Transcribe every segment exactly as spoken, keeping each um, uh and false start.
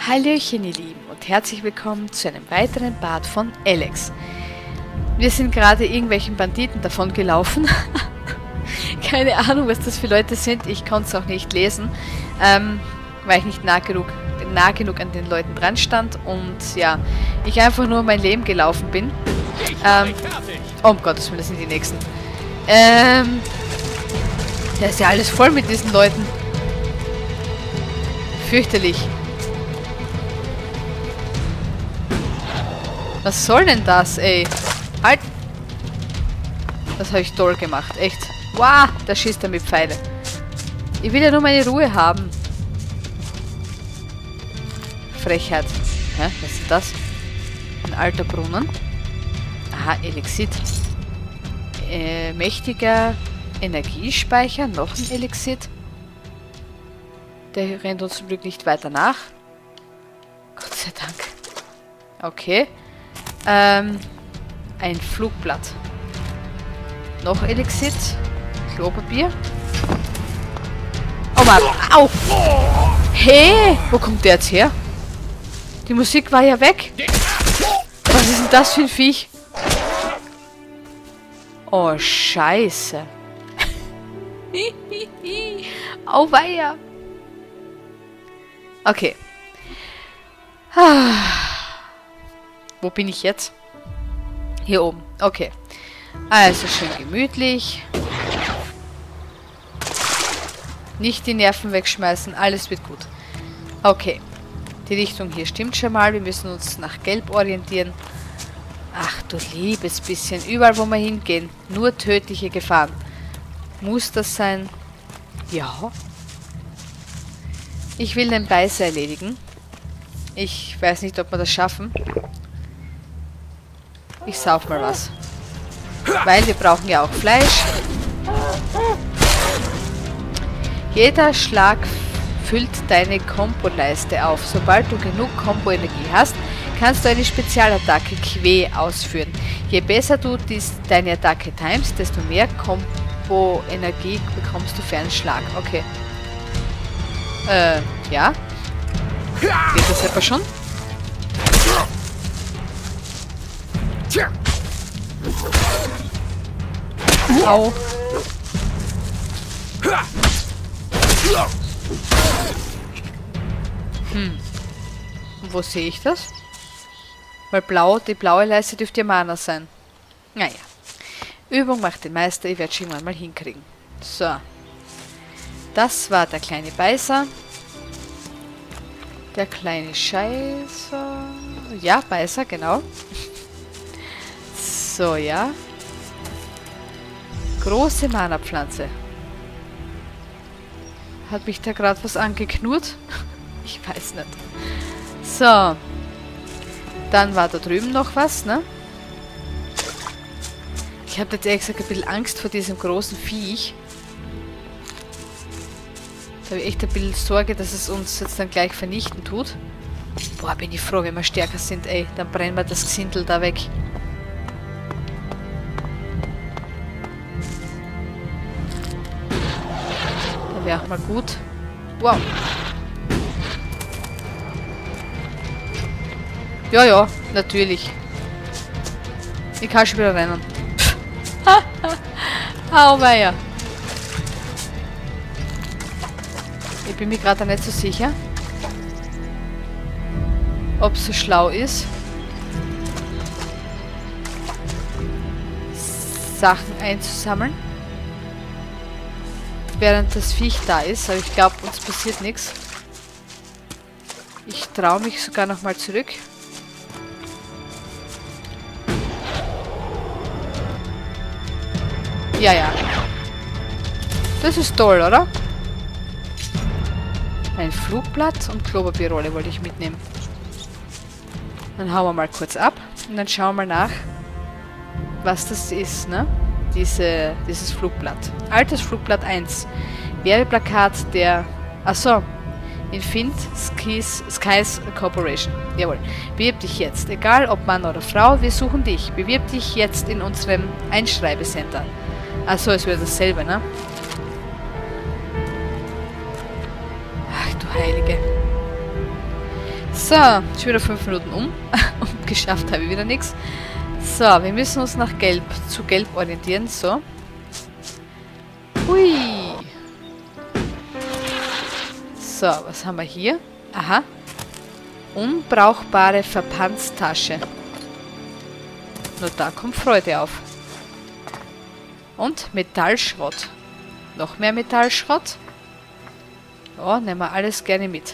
Hallöchen ihr Lieben und herzlich willkommen zu einem weiteren Part von Alex. Wir sind gerade irgendwelchen Banditen davon gelaufen. Keine Ahnung, was das für Leute sind. Ich konnte es auch nicht lesen, ähm, weil ich nicht nah genug, nah genug an den Leuten dran stand und ja, ich einfach nur mein Leben gelaufen bin. Ähm, oh um Gottes Willen, das sind die Nächsten. Ähm, da ist ja alles voll mit diesen Leuten. Fürchterlich. Was soll denn das, ey? Halt! Das habe ich toll gemacht, echt. Wow, da schießt er mit Pfeile. Ich will ja nur meine Ruhe haben. Frechheit. Hä? Was ist das? Ein alter Brunnen. Aha, Elixit. Äh, mächtiger Energiespeicher. Noch ein Elixit. Der rennt uns zum Glück nicht weiter nach. Gott sei Dank. Okay. Ähm, ein Flugblatt. Noch Elixit. Klopapier. Oh Mann. Au! Hey! Wo kommt der jetzt her? Die Musik war ja weg. Was ist denn das für ein Viech? Oh, Scheiße. Auweia. Okay. Ah. Wo bin ich jetzt? Hier oben. Okay. Also schön gemütlich. Nicht die Nerven wegschmeißen. Alles wird gut. Okay. Die Richtung hier stimmt schon mal. Wir müssen uns nach Gelb orientieren. Ach du liebes bisschen. Überall, wo wir hingehen. Nur tödliche Gefahren. Muss das sein? Ja. Ich will den Beißer erledigen. Ich weiß nicht, ob wir das schaffen. Ich sauf mal was. Weil wir brauchen ja auch Fleisch. Jeder Schlag füllt deine Kombo-Leiste auf. Sobald du genug Kombo-Energie hast, kannst du eine Spezialattacke Quä ausführen. Je besser du dies, deine Attacke timest, desto mehr Kombo-Energie bekommst du für einen Schlag. Okay. Äh, ja. Geht das etwa schon? Au. Hm. Und wo sehe ich das? Weil blau, die blaue Leiste dürfte ja Mana sein. Naja. Übung macht den Meister, ich werde es irgendwann mal hinkriegen. So. Das war der kleine Beißer. Der kleine Scheißer. Ja, Beißer, genau. So, ja. Große Mana-Pflanze. Hat mich da gerade was angeknurrt? Ich weiß nicht. So. Dann war da drüben noch was, ne? Ich habe jetzt ehrlich gesagt ein bisschen Angst vor diesem großen Viech. Da habe ich echt ein bisschen Sorge, dass es uns jetzt dann gleich vernichten tut. Boah, bin ich froh, wenn wir stärker sind, ey. Dann brennen wir das Gesindel da weg. Da wäre auch mal gut. Wow. Ja, ja, natürlich. Ich kann schon wieder rennen. Auweia. Ich bin mir gerade nicht so sicher, ob es so schlau ist, Sachen einzusammeln, während das Viech da ist. Aber ich glaube, uns passiert nichts. Ich traue mich sogar noch mal zurück. Ja, ja. Das ist toll, oder? Ein Flugblatt und Klopapierrolle wollte ich mitnehmen. Dann hauen wir mal kurz ab und dann schauen wir mal nach, was das ist, ne? Diese, dieses Flugblatt. Altes Flugblatt eins. Werbeplakat der... Achso. Infint Skis, Skies Corporation. Jawohl. Bewirb dich jetzt. Egal ob Mann oder Frau, wir suchen dich. Bewirb dich jetzt in unserem Einschreibecenter. Achso, es wäre dasselbe, ne? Ach du Heilige. So, schon wieder fünf Minuten um. Und geschafft habe ich wieder nichts. So, wir müssen uns nach Gelb, zu Gelb orientieren. So. Hui. So, was haben wir hier? Aha. Unbrauchbare Verpanztasche. Nur da kommt Freude auf. Und Metallschrott. Noch mehr Metallschrott. Ja, nehmen wir alles gerne mit.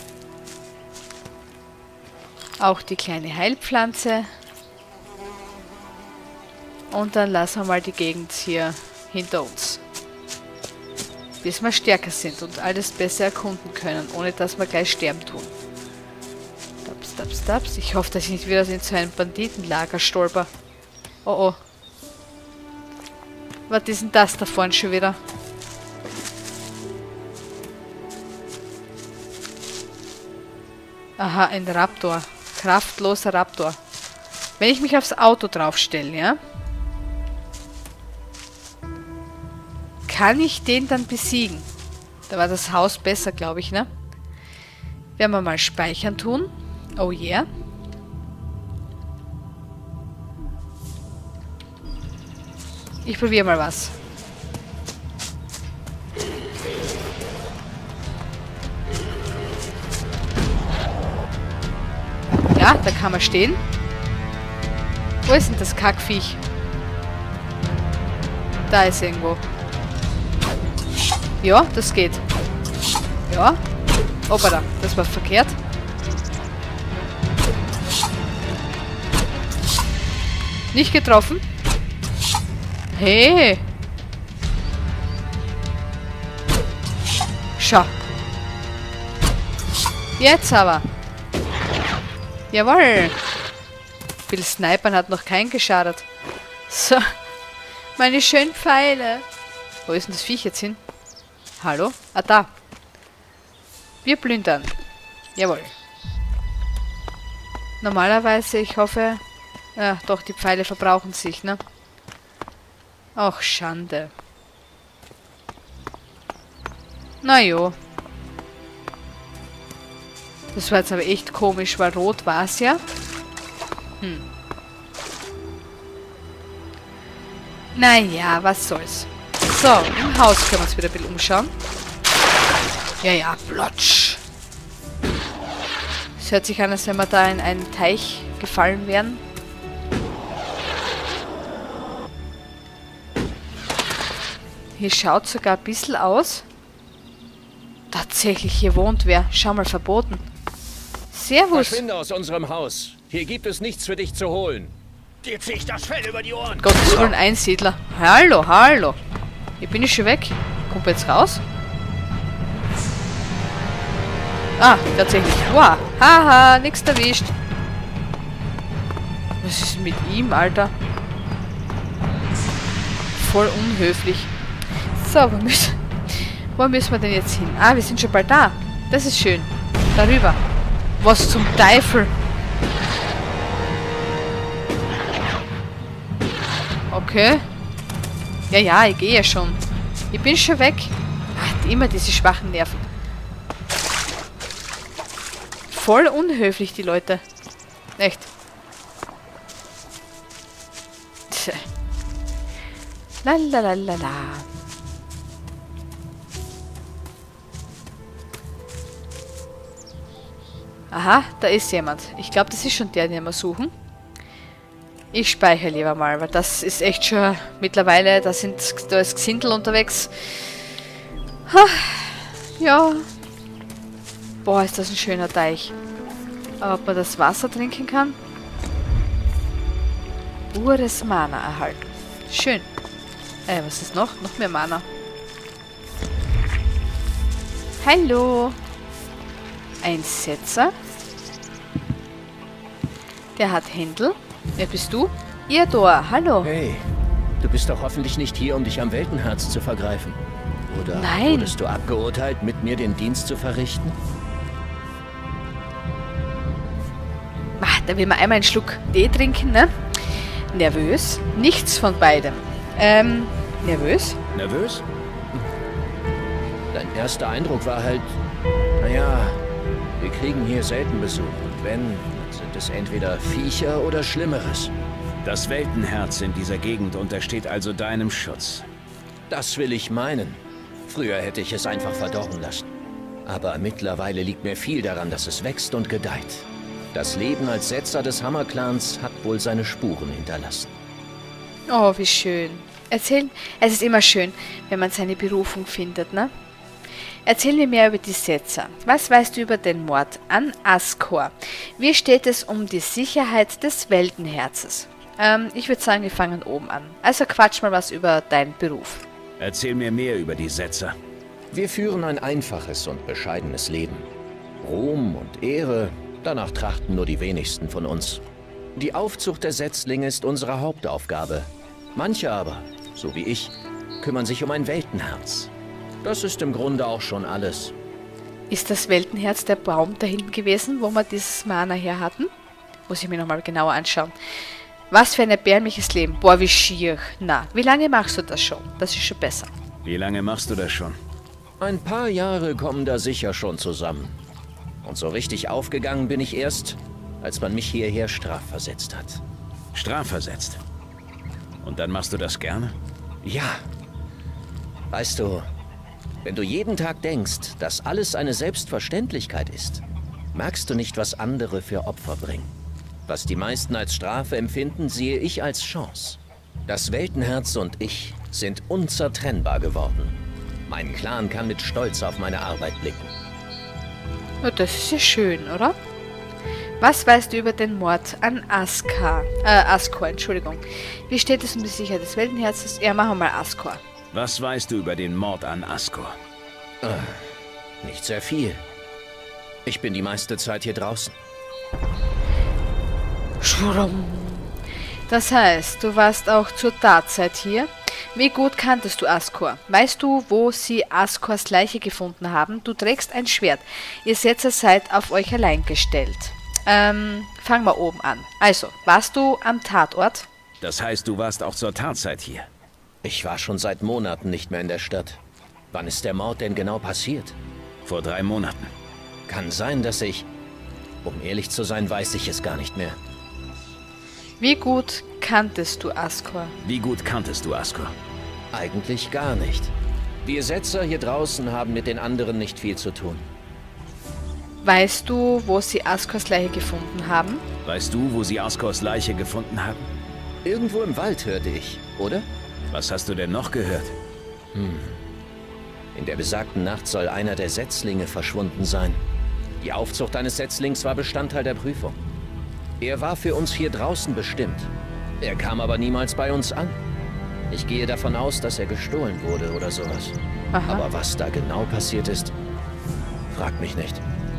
Auch die kleine Heilpflanze. Und dann lassen wir mal die Gegend hier hinter uns. Bis wir stärker sind und alles besser erkunden können, ohne dass wir gleich sterben tun. Taps, taps, taps. Ich hoffe, dass ich nicht wieder in so ein Banditenlager stolper. Oh oh. Was ist denn das da vorne schon wieder? Aha, ein Raptor. Kraftloser Raptor. Wenn ich mich aufs Auto draufstelle, ja? Kann ich den dann besiegen? Da war das Haus besser, glaube ich, ne? Werden wir mal speichern tun. Oh yeah. Ich probiere mal was. Ja, da kann man stehen. Wo ist denn das Kackviech? Da ist irgendwo. Ja, das geht. Ja. Hoppala, das war verkehrt. Nicht getroffen. Hey. Schau. Jetzt aber. Jawohl. Viel Snipern hat noch keinen geschadet. So. Meine schönen Pfeile. Wo ist denn das Viech jetzt hin? Hallo? Ah, da. Wir plündern. Jawohl. Normalerweise, ich hoffe... Ja, doch, die Pfeile verbrauchen sich, ne? Ach, Schande. Na jo. Das war jetzt aber echt komisch, weil rot war es ja. Hm. Naja, was soll's. So, im Haus können wir uns wieder ein bisschen umschauen. Ja, ja, plotsch. Es hört sich an, als wenn wir da in einen Teich gefallen wären. Hier schaut sogar ein bisschen aus. Tatsächlich, hier wohnt wer. Schau mal, verboten. Servus. Verschwinde aus unserem Haus. Hier gibt es nichts für dich zu holen. Dir zieh ich das Fell über die Ohren. Gottes Willen, Einsiedler. Hallo, hallo. Hier bin ich schon weg. Kommt jetzt raus? Ah, tatsächlich. Wow. Haha, nichts erwischt. Was ist mit ihm, Alter? Voll unhöflich. So, wo müssen, wo müssen wir denn jetzt hin? Ah, wir sind schon bald da. Das ist schön. Darüber. Was zum Teufel? Okay. Ja, ja, ich gehe ja schon. Ich bin schon weg. Ach, immer diese schwachen Nerven. Voll unhöflich, die Leute. Echt. Tja. Lalalala. Aha, da ist jemand. Ich glaube, das ist schon der, den wir suchen. Ich speichere lieber mal, weil das ist echt schon mittlerweile, da sind da ist Gesindel unterwegs. Ha, ja. Boah, ist das ein schöner Teich. Aber ob man das Wasser trinken kann? Pures Mana erhalten. Schön. Äh, was ist noch? Noch mehr Mana. Hallo. Ein Setzer. Der hat Händel. Wer bist du? Irdor, hallo. Hey, du bist doch hoffentlich nicht hier, um dich am Weltenherz zu vergreifen. Oder Nein. Wurdest du abgeurteilt, mit mir den Dienst zu verrichten? Ach, da will man einmal einen Schluck Tee trinken, ne? Nervös? Nichts von beidem. Ähm, nervös? Nervös? Dein erster Eindruck war halt, naja, Wir kriegen hier selten Besuch. Und wenn, dann sind es entweder Viecher oder Schlimmeres. Das Weltenherz in dieser Gegend untersteht also deinem Schutz. Das will ich meinen. Früher hätte ich es einfach verdorren lassen. Aber mittlerweile liegt mir viel daran, dass es wächst und gedeiht. Das Leben als Setzer des Hammerclans hat wohl seine Spuren hinterlassen. Oh, wie schön. Erzählen, es ist immer schön, wenn man seine Berufung findet, ne? Erzähl mir mehr über die Setzer. Was weißt du über den Mord an Ascor? Wie steht es um die Sicherheit des Weltenherzes? Ähm, ich würde sagen, wir fangen oben an. Also quatsch mal was über deinen Beruf. Erzähl mir mehr über die Setzer. Wir führen ein einfaches und bescheidenes Leben. Ruhm und Ehre, danach trachten nur die wenigsten von uns. Die Aufzucht der Setzlinge ist unsere Hauptaufgabe. Manche aber, so wie ich, kümmern sich um ein Weltenherz. Das ist im Grunde auch schon alles. Ist das Weltenherz der Baum da hinten gewesen, wo wir dieses Mana her hatten? Muss ich mir nochmal genauer anschauen. Was für ein erbärmliches Leben. Boah, wie schier. Na, wie lange machst du das schon? Das ist schon besser. Wie lange machst du das schon? Ein paar Jahre kommen da sicher schon zusammen. Und so richtig aufgegangen bin ich erst, als man mich hierher strafversetzt hat. Strafversetzt? Und dann machst du das gerne? Ja. Weißt du, wenn du jeden Tag denkst, dass alles eine Selbstverständlichkeit ist, merkst du nicht, was andere für Opfer bringen. Was die meisten als Strafe empfinden, sehe ich als Chance. Das Weltenherz und ich sind unzertrennbar geworden. Mein Clan kann mit Stolz auf meine Arbeit blicken. Oh, das ist ja schön, oder? Was weißt du über den Mord an Ascor? Äh, Ascor, Entschuldigung. Wie steht es um die Sicherheit des Weltenherzes? Ja, machen wir mal Ascor. Was weißt du über den Mord an Ascor? Äh, nicht sehr viel. Ich bin die meiste Zeit hier draußen. Das heißt, du warst auch zur Tatzeit hier. Wie gut kanntest du Ascor? Weißt du, wo sie Ascors Leiche gefunden haben? Du trägst ein Schwert. Ihr Setzer seid auf euch allein gestellt. Ähm, fangen wir oben an. Also, warst du am Tatort? Das heißt, du warst auch zur Tatzeit hier? Ich war schon seit Monaten nicht mehr in der Stadt. Wann ist der Mord denn genau passiert? Vor drei Monaten. Kann sein, dass ich... Um ehrlich zu sein, weiß ich es gar nicht mehr. Wie gut kanntest du Ascor? Wie gut kanntest du Ascor? Eigentlich gar nicht. Wir Setzer hier draußen haben mit den anderen nicht viel zu tun. Weißt du, wo sie Ascors Leiche gefunden haben? Weißt du, wo sie Ascors Leiche gefunden haben? Irgendwo im Wald, hörte ich, oder? Was hast du denn noch gehört? Hm. In der besagten Nacht soll einer der Setzlinge verschwunden sein. Die Aufzucht eines Setzlings war Bestandteil der Prüfung. Er war für uns hier draußen bestimmt. Er kam aber niemals bei uns an. Ich gehe davon aus, dass er gestohlen wurde oder sowas. Aha. Aber was da genau passiert ist, fragt mich nicht.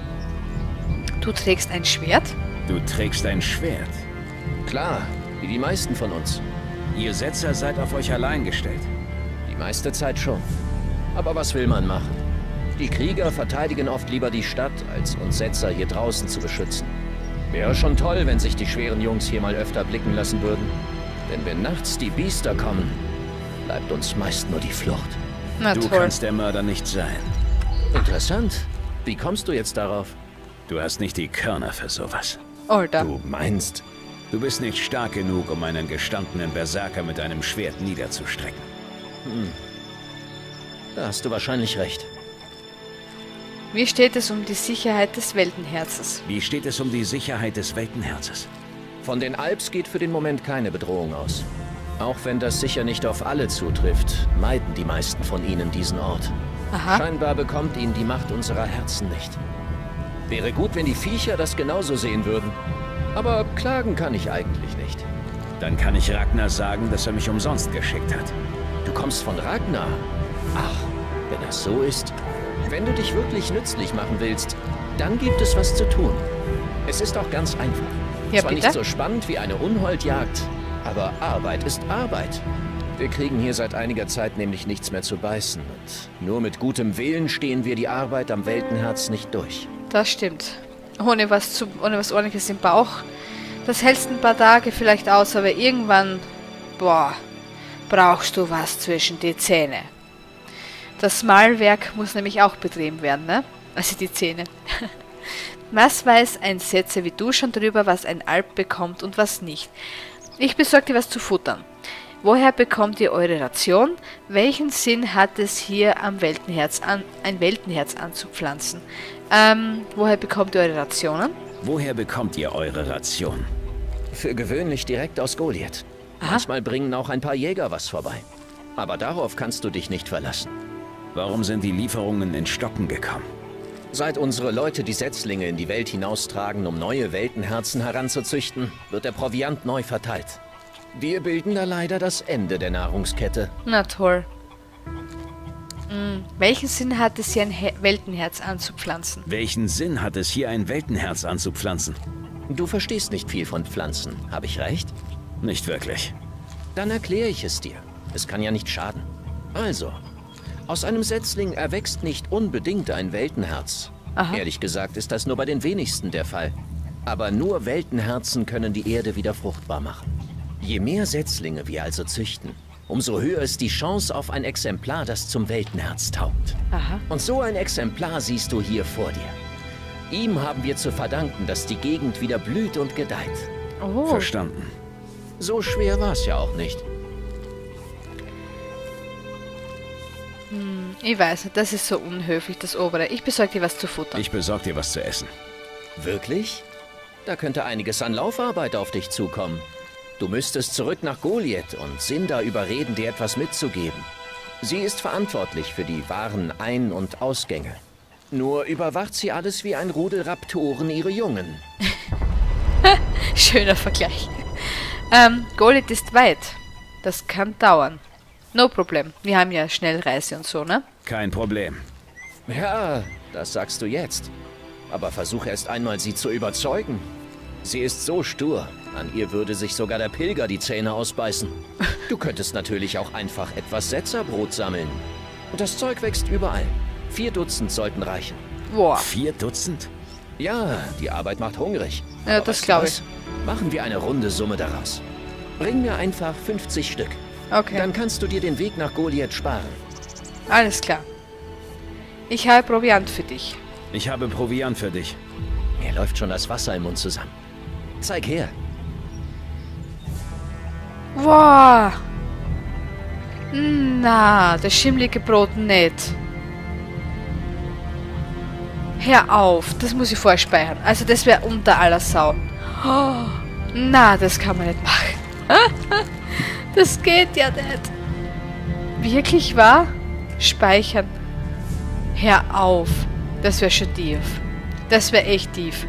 Du trägst ein Schwert? Du trägst ein Schwert? Klar, wie die meisten von uns. Ihr Setzer seid auf euch allein gestellt? Die meiste Zeit schon. Aber was will man machen? Die Krieger verteidigen oft lieber die Stadt, als uns Setzer hier draußen zu beschützen. Wäre schon toll, wenn sich die schweren Jungs hier mal öfter blicken lassen würden. Denn wenn nachts die Biester kommen, bleibt uns meist nur die Flucht. Na du toll. kannst der Mörder nicht sein. Interessant. Wie kommst du jetzt darauf? Du hast nicht die Körner für sowas. Alter. Du meinst... Du bist nicht stark genug, um einen gestandenen Berserker mit einem Schwert niederzustrecken. Hm. Da hast du wahrscheinlich recht. Wie steht es um die Sicherheit des Weltenherzes? Wie steht es um die Sicherheit des Weltenherzes? Von den Alps geht für den Moment keine Bedrohung aus. Auch wenn das sicher nicht auf alle zutrifft, meiden die meisten von ihnen diesen Ort. Aha. Scheinbar bekommt ihn die Macht unserer Herzen nicht. Wäre gut, wenn die Viecher das genauso sehen würden. Aber klagen kann ich eigentlich nicht. Dann kann ich Ragnar sagen, dass er mich umsonst geschickt hat. Du kommst von Ragnar? Ach, wenn das so ist. Wenn du dich wirklich nützlich machen willst, dann gibt es was zu tun. Es ist auch ganz einfach. Ja, Zwar bitte? nicht so spannend wie eine Unholdjagd, aber Arbeit ist Arbeit. Wir kriegen hier seit einiger Zeit nämlich nichts mehr zu beißen. Und nur mit gutem Willen stehen wir die Arbeit am Weltenherz nicht durch. Das stimmt. Ohne was, zu, ohne was Ordentliches im Bauch. Das hältst ein paar Tage vielleicht aus, aber irgendwann, boah, brauchst du was zwischen die Zähne. Das Mahlwerk muss nämlich auch betrieben werden, ne? Also die Zähne. Was weiß ein Setzer wie du schon darüber, was ein Alp bekommt und was nicht? Ich besorge dir was zu futtern. Woher bekommt ihr eure Ration? Welchen Sinn hat es hier am Weltenherz an, ein Weltenherz anzupflanzen? Ähm, woher bekommt ihr eure Rationen? Woher bekommt ihr eure Ration? Für gewöhnlich direkt aus Goliath. Aha. Manchmal bringen auch ein paar Jäger was vorbei. Aber darauf kannst du dich nicht verlassen. Warum sind die Lieferungen in Stocken gekommen? Seit unsere Leute die Setzlinge in die Welt hinaustragen, um neue Weltenherzen heranzuzüchten, wird der Proviant neu verteilt. Wir bilden da leider das Ende der Nahrungskette. Na toll. Hm. Welchen Sinn hat es hier ein He Weltenherz anzupflanzen? Welchen Sinn hat es hier ein Weltenherz anzupflanzen? Du verstehst nicht viel von Pflanzen, habe ich recht? Nicht wirklich. Dann erkläre ich es dir. Es kann ja nicht schaden. Also, aus einem Setzling erwächst nicht unbedingt ein Weltenherz. Aha. Ehrlich gesagt ist das nur bei den wenigsten der Fall. Aber nur Weltenherzen können die Erde wieder fruchtbar machen. Je mehr Setzlinge wir also züchten, umso höher ist die Chance auf ein Exemplar, das zum Weltenherz taugt. Aha. Und so ein Exemplar siehst du hier vor dir. Ihm haben wir zu verdanken, dass die Gegend wieder blüht und gedeiht. Oh. Verstanden. So schwer war es ja auch nicht. Hm, ich weiß nicht, das ist so unhöflich, das Obere. Ich besorge dir was zu futtern. Ich besorge dir was zu essen. Wirklich? Da könnte einiges an Laufarbeit auf dich zukommen. Du müsstest zurück nach Goliath und Sinda überreden, dir etwas mitzugeben. Sie ist verantwortlich für die wahren Ein- und Ausgänge. Nur überwacht sie alles wie ein Rudel Raptoren ihre Jungen. Schöner Vergleich. Ähm, Goliath ist weit. Das kann dauern. No problem. Wir haben ja Schnellreise und so, ne? Kein Problem. Ja, das sagst du jetzt. Aber versuch erst einmal, sie zu überzeugen. Sie ist so stur. An ihr würde sich sogar der Pilger die Zähne ausbeißen. Du könntest natürlich auch einfach etwas Setzerbrot sammeln. Und das Zeug wächst überall. Vier Dutzend sollten reichen. Boah. Vier Dutzend? Ja, die Arbeit macht hungrig. Ja, Aber das weißt du glaube was? Machen wir eine runde Summe daraus. Bring mir einfach fünfzig Stück. Okay. Dann kannst du dir den Weg nach Goliath sparen. Alles klar. Ich habe Proviant für dich. Ich habe Proviant für dich. Mir läuft schon das Wasser im Mund zusammen. Zeig her. Wow. Na, das schimmlige Brot nicht. Hör auf, das muss ich vorher speichern. Also das wäre unter aller Sau. Oh, na, das kann man nicht machen. Das geht ja nicht. Wirklich wahr? Speichern. Hör auf. Das wäre schon tief. Das wäre echt tief.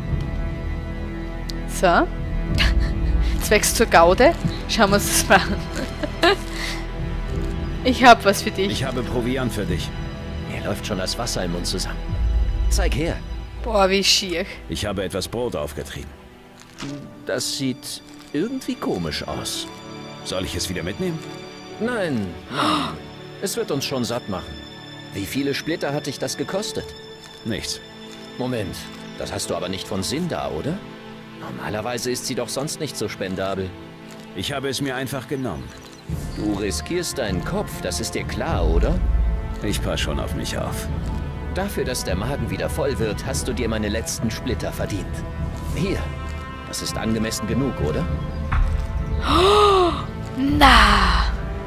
So. Zwecks zur Gaude. Schauen wir uns das mal an. Ich hab was für dich. Ich habe Proviant für dich. Mir läuft schon das Wasser im Mund zusammen. Zeig her. Boah, wie schier. Ich habe etwas Brot aufgetrieben. Das sieht irgendwie komisch aus. Soll ich es wieder mitnehmen? Nein, nein. Es wird uns schon satt machen. Wie viele Splitter hat dich das gekostet? Nichts. Moment, das hast du aber nicht von Sinda, oder? Normalerweise ist sie doch sonst nicht so spendabel. Ich habe es mir einfach genommen. Du riskierst deinen Kopf, das ist dir klar, oder? Ich passe schon auf mich auf. Dafür, dass der Magen wieder voll wird, hast du dir meine letzten Splitter verdient. Hier, das ist angemessen genug, oder? Oh, na.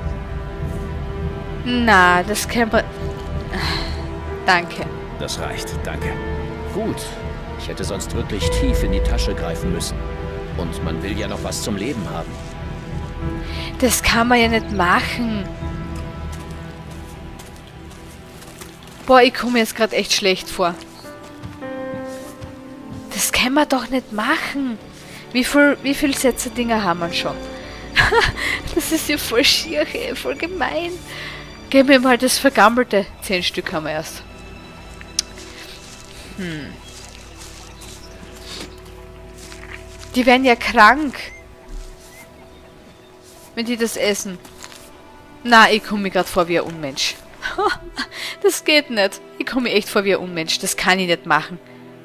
Na, das kann man... Danke. Das reicht, danke. Gut, ich hätte sonst wirklich tief in die Tasche greifen müssen. Und man will ja noch was zum Leben haben. Das kann man ja nicht machen. Boah, ich komme mir jetzt gerade echt schlecht vor. Das kann man doch nicht machen. Wie viel, wie viel Setzer-Dinger haben wir schon? Das ist ja voll schier, ey, voll gemein. Gib mir mal das Vergammelte. Zehn Stück haben wir erst. Hm. Die werden ja krank. Wenn die das essen. Na, ich komme mir gerade vor wie ein Unmensch. Das geht nicht. Ich komme mir echt vor wie ein Unmensch. Das kann ich nicht machen.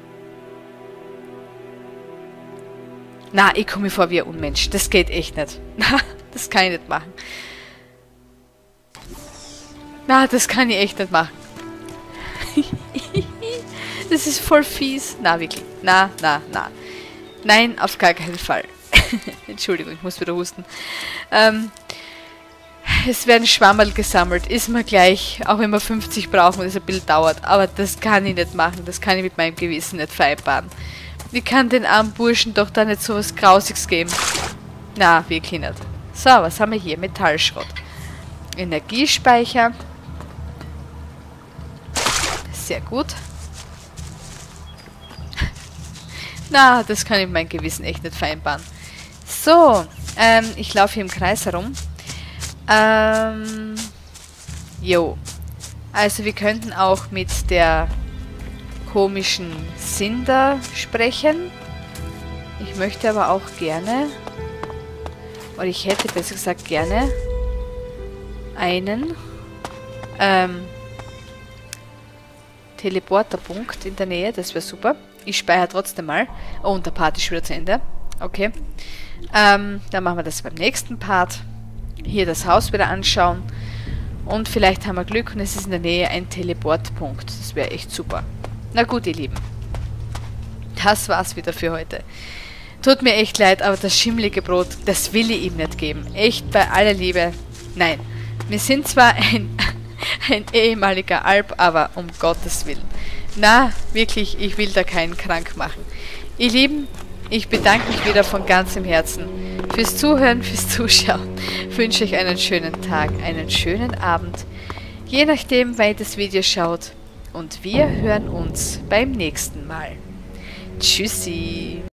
Na, ich komme mir vor wie ein Unmensch. Das geht echt nicht. Na, das kann ich nicht machen. Na, das kann ich echt nicht machen. Das ist voll fies. Na, wirklich. Na, na, na. Nein, auf gar keinen Fall. Entschuldigung, ich muss wieder husten. Ähm, es werden Schwammerl gesammelt. Ist mir gleich, auch wenn wir fünfzig brauchen und es ein bisschen dauert. Aber das kann ich nicht machen. Das kann ich mit meinem Gewissen nicht vereinbaren. Ich kann den armen Burschen doch da nicht so was Grausiges geben. Na, wirklich nicht. So, was haben wir hier? Metallschrott. Energiespeicher. Sehr gut. Na, das kann ich mit meinem Gewissen echt nicht vereinbaren. So, ähm, ich laufe hier im Kreis herum. Ähm, jo. Also wir könnten auch mit der komischen Cinder sprechen. Ich möchte aber auch gerne, oder ich hätte besser gesagt gerne einen ähm, Teleporterpunkt in der Nähe, das wäre super. Ich speichere trotzdem mal. Oh, und der Part ist schon wieder zu Ende. Okay. Ähm, dann machen wir das beim nächsten Part. Hier das Haus wieder anschauen. Und vielleicht haben wir Glück und es ist in der Nähe ein Teleportpunkt. Das wäre echt super. Na gut, ihr Lieben. Das war's wieder für heute. Tut mir echt leid, aber das schimmelige Brot, das will ich ihm nicht geben. Echt bei aller Liebe. Nein. Wir sind zwar ein, ein ehemaliger Alp, aber um Gottes Willen. Na, wirklich, ich will da keinen krank machen. Ihr Lieben, ich bedanke mich wieder von ganzem Herzen fürs Zuhören, fürs Zuschauen. Ich wünsche euch einen schönen Tag, einen schönen Abend. Je nachdem, wann ihr das Video schaut. Und wir hören uns beim nächsten Mal. Tschüssi.